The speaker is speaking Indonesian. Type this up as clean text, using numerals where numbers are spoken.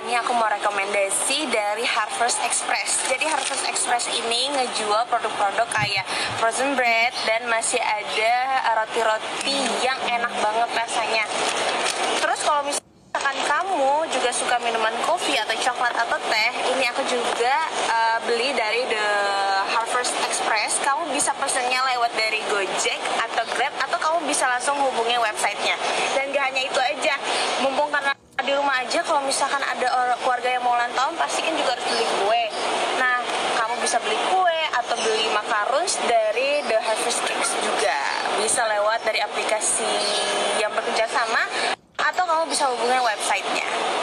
ini aku mau rekomendasi dari Harvest Express. Jadi Harvest Express ini ngejual produk-produk kayak frozen bread dan masih ada roti-roti yang enak banget rasanya. Terus kalau misalkan kamu juga suka minuman kopi atau coklat atau teh, ini aku juga beli dari The Harvest Express. Kamu bisa pesennya lewat dari Gojek atau Grab, atau kamu bisa langsung hubungi websitenya. Dan gak hanya itu aja, mumpung karena di rumah aja, kalau misalkan ada keluarga yang mau ulang tahun, pastikan juga harus beli kue. Nah, kamu bisa beli kue atau beli macarons dari The Harvest Cakes juga. Bisa lewat dari aplikasi yang bekerja sama, atau kamu bisa hubungi websitenya.